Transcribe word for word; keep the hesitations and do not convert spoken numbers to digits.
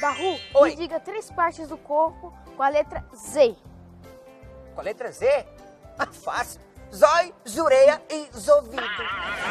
Baru, Oi. me diga três partes do corpo com a letra Z. Com a letra Z? Ah, fácil. Zóio, zureia e zovito.